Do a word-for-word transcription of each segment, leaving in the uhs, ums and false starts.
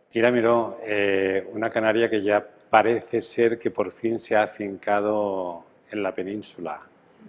Kira Miró, eh, una canaria que ya parece ser que por fin se ha afincado en la península.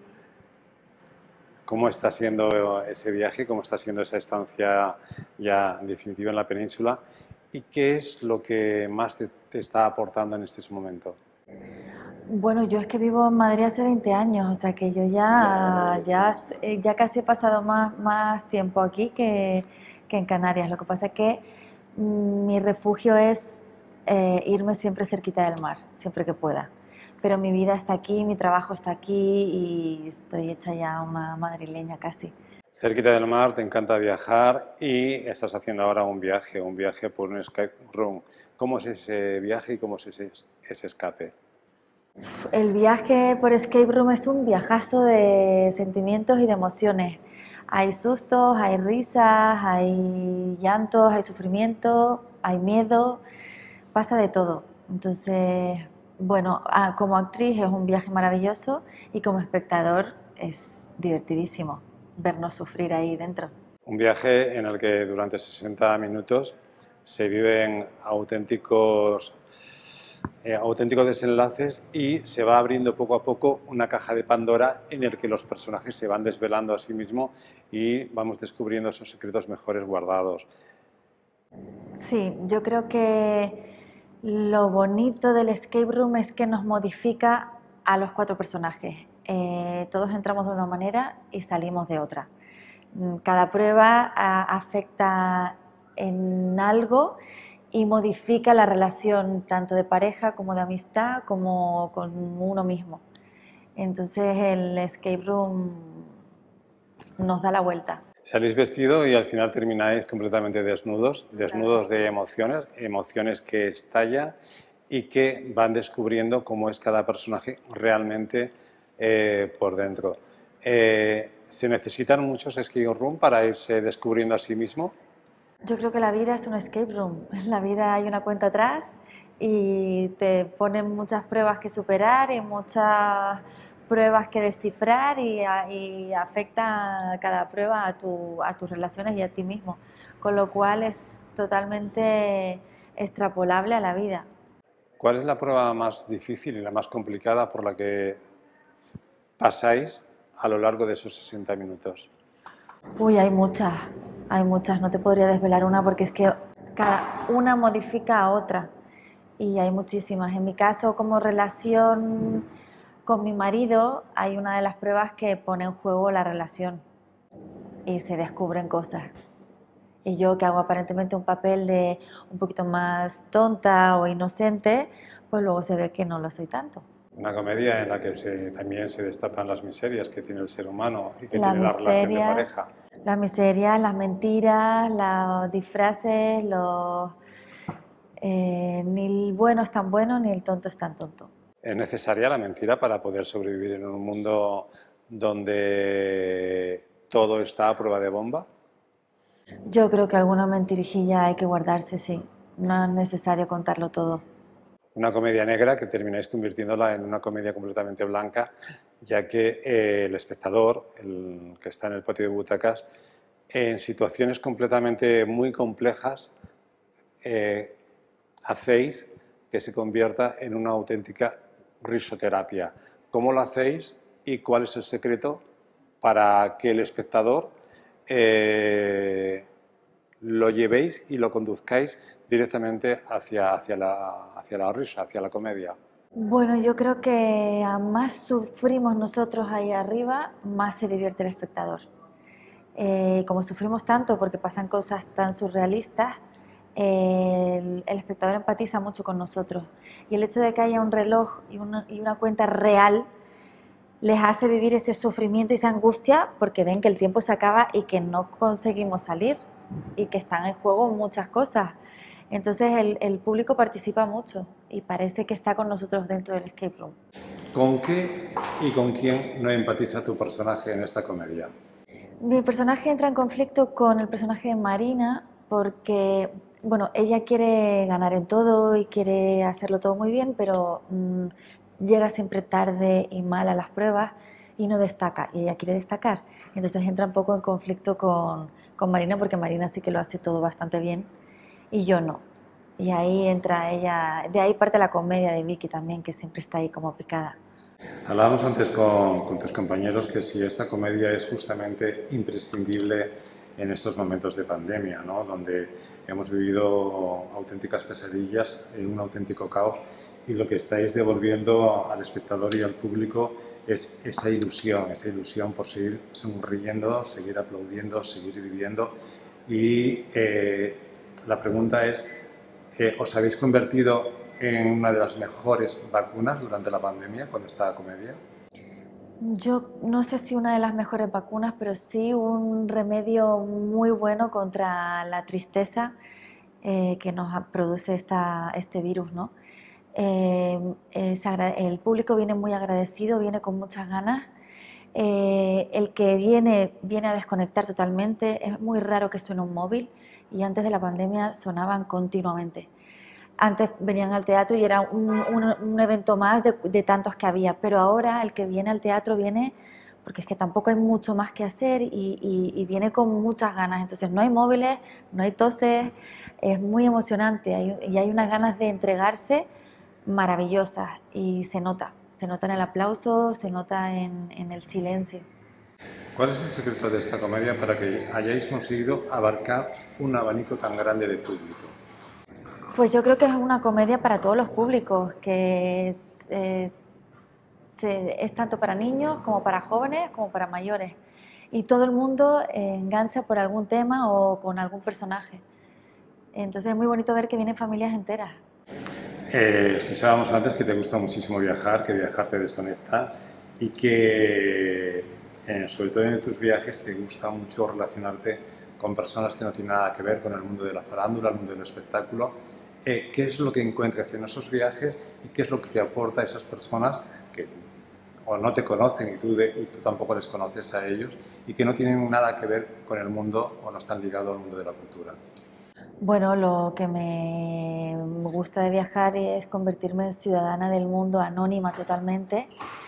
¿Cómo está siendo ese viaje? ¿Cómo está siendo esa estancia ya definitiva en la península? ¿Y qué es lo que más te, te está aportando en este momento? Bueno, yo es que vivo en Madrid hace veinte años, o sea que yo ya, ya, eh, ya casi he pasado más, más tiempo aquí que, que en Canarias. Lo que pasa es que mm, mi refugio es eh, irme siempre cerquita del mar, siempre que pueda. Pero mi vida está aquí, mi trabajo está aquí y estoy hecha ya una madrileña casi. Cerquita del mar, te encanta viajar y estás haciendo ahora un viaje, un viaje por un escape room. ¿Cómo es ese viaje y cómo es ese, ese escape? El viaje por escape room es un viajazo de sentimientos y de emociones. Hay sustos, hay risas, hay llantos, hay sufrimiento, hay miedo, pasa de todo. Entonces, bueno, ah, como actriz es un viaje maravilloso y como espectador es divertidísimo vernos sufrir ahí dentro. Un viaje en el que durante sesenta minutos se viven auténticos, eh, auténticos desenlaces y se va abriendo poco a poco una caja de Pandora en el que los personajes se van desvelando a sí mismos y vamos descubriendo esos secretos mejores guardados. Sí, yo creo que lo bonito del escape room es que nos modifica a los cuatro personajes. Eh, todos entramos de una manera y salimos de otra. Mm, Cada prueba a, afecta en algo y modifica la relación tanto de pareja como de amistad como con uno mismo. Entonces el escape room nos da la vuelta. Salís vestido y al final termináis completamente desnudos, desnudos Totalmente. de emociones, emociones que estallan y que van descubriendo cómo es cada personaje realmente eh, por dentro. Eh, ¿Se necesitan muchos escape room para irse descubriendo a sí mismo? Yo creo que la vida es un escape room. En la vida hay una cuenta atrás y te ponen muchas pruebas que superar y muchas pruebas que descifrar y, a- y afecta cada prueba a, tu, a tus relaciones y a ti mismo. Con lo cual es totalmente extrapolable a la vida. ¿Cuál es la prueba más difícil y la más complicada por la que pasáis a lo largo de esos sesenta minutos? Uy, hay muchas, hay muchas. No te podría desvelar una porque es que cada una modifica a otra. Y hay muchísimas. En mi caso, como relación con mi marido, hay una de las pruebas que pone en juego la relación y se descubren cosas. Y yo, que hago aparentemente un papel de un poquito más tonta o inocente, pues luego se ve que no lo soy tanto. Una comedia en la que se, también se destapan las miserias que tiene el ser humano y que La tiene la relación de miseria, pareja. las miserias, las mentiras, los disfraces, los... eh, ni el bueno es tan bueno ni el tonto es tan tonto. ¿Es necesaria la mentira para poder sobrevivir en un mundo donde todo está a prueba de bomba? Yo creo que alguna mentirijilla hay que guardarse, sí. No es necesario contarlo todo. Una comedia negra que termináis convirtiéndola en una comedia completamente blanca, ya que eh, el espectador, el que está en el patio de butacas, en situaciones completamente muy complejas, eh, hacéis que se convierta en una auténtica risoterapia. ¿Cómo lo hacéis y cuál es el secreto para que el espectador eh, lo llevéis y lo conduzcáis directamente hacia, hacia, la, hacia la risa, hacia la comedia? Bueno, yo creo que a más sufrimos nosotros ahí arriba, más se divierte el espectador. Eh, como sufrimos tanto porque pasan cosas tan surrealistas, eh, el, el espectador empatiza mucho con nosotros. Y el hecho de que haya un reloj y una, y una cuenta real les hace vivir ese sufrimiento y esa angustia porque ven que el tiempo se acaba y que no conseguimos salir y que están en juego muchas cosas. Entonces el, el público participa mucho y parece que está con nosotros dentro del escape room. ¿Con qué y con quién no empatiza tu personaje en esta comedia? Mi personaje entra en conflicto con el personaje de Marina porque, bueno, ella quiere ganar en todo y quiere hacerlo todo muy bien, pero mmm, llega siempre tarde y mal a las pruebas y no destaca, y ella quiere destacar. Entonces entra un poco en conflicto con, con Marina porque Marina sí que lo hace todo bastante bien y yo no. Y ahí entra ella, de ahí parte la comedia de Vicky también, que siempre está ahí como picada. Hablábamos antes con, con tus compañeros que si esta comedia es justamente imprescindible en estos momentos de pandemia, ¿no? Donde hemos vivido auténticas pesadillas, eh, un auténtico caos, y lo que estáis devolviendo al espectador y al público es esa ilusión, esa ilusión por seguir sonriendo, seguir aplaudiendo, seguir viviendo. Y eh, la pregunta es, eh, ¿os habéis convertido en una de las mejores vacunas durante la pandemia con esta comedia? Yo no sé si una de las mejores vacunas, pero sí un remedio muy bueno contra la tristeza eh, que nos produce esta, este virus, ¿no? Eh, es el público viene muy agradecido, viene con muchas ganas. Eh, el que viene, viene a desconectar totalmente. Es muy raro que suene un móvil y antes de la pandemia sonaban continuamente. Antes venían al teatro y era un, un, un evento más de, de tantos que había, pero ahora el que viene al teatro viene porque es que tampoco hay mucho más que hacer y, y, y viene con muchas ganas. Entonces no hay móviles, no hay toses, es muy emocionante hay, y hay unas ganas de entregarse maravillosas y se nota, se nota en el aplauso, se nota en, en el silencio. ¿Cuál es el secreto de esta comedia para que hayáis conseguido abarcar un abanico tan grande de público? Pues yo creo que es una comedia para todos los públicos, que es, es, se- es tanto para niños como para jóvenes como para mayores. Y todo el mundo eh, engancha por algún tema o con algún personaje. Entonces es muy bonito ver que vienen familias enteras. Eh, escuchábamos antes que te gusta muchísimo viajar, que viajar te desconecta y que, eh, sobre todo en tus viajes, te gusta mucho relacionarte con personas que no tienen nada que ver con el mundo de la farándula, el mundo del espectáculo. Eh, ¿qué es lo que encuentras en esos viajes y qué es lo que te aporta a esas personas que o no te conocen y tú, de, y tú tampoco les conoces a ellos y que no tienen nada que ver con el mundo o no están ligados al mundo de la cultura? Bueno, lo que me gusta de viajar es convertirme en ciudadana del mundo, anónima totalmente,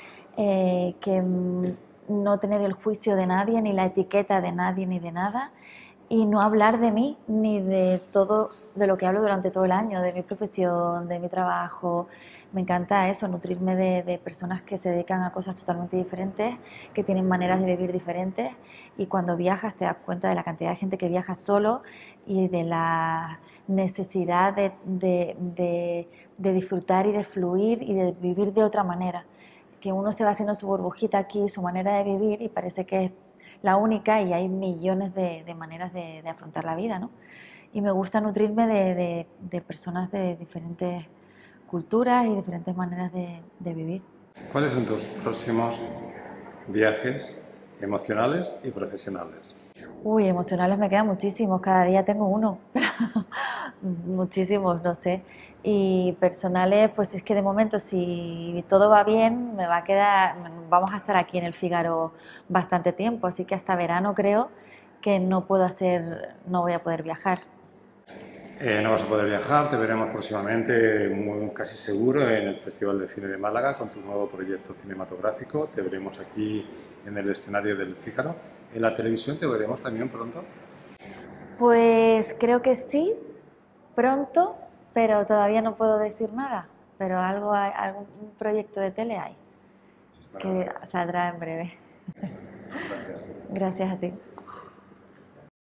eh, que mm, no tener el juicio de nadie, ni la etiqueta de nadie, ni de nada, y no hablar de mí, ni de todo, de lo que hablo durante todo el año, de mi profesión, de mi trabajo. Me encanta eso, nutrirme de, de personas que se dedican a cosas totalmente diferentes, que tienen maneras de vivir diferentes, y cuando viajas te das cuenta de la cantidad de gente que viaja solo y de la necesidad de, de, de, de disfrutar y de fluir y de vivir de otra manera, que uno se va haciendo su burbujita aquí, su manera de vivir y parece que es la única y hay millones de, de maneras de, de afrontar la vida, ¿no? Y me gusta nutrirme de, de, de personas de diferentes culturas y diferentes maneras de, de vivir. ¿Cuáles son tus próximos viajes emocionales y profesionales? Uy, emocionales me quedan muchísimos, cada día tengo uno, pero muchísimos, no sé. Y personales, pues es que de momento si todo va bien, me va a quedar, vamos a estar aquí en el Fígaro bastante tiempo, así que hasta verano creo que no puedo hacer, no voy a poder viajar. Eh, no vas a poder viajar, te veremos próximamente, muy, casi seguro, en el Festival de Cine de Málaga con tu nuevo proyecto cinematográfico. Te veremos aquí en el escenario del Fígaro. En la televisión te veremos también pronto. Pues creo que sí, pronto, pero todavía no puedo decir nada. Pero algo hay, algún proyecto de tele hay que saldrá en breve. Gracias. Gracias a ti.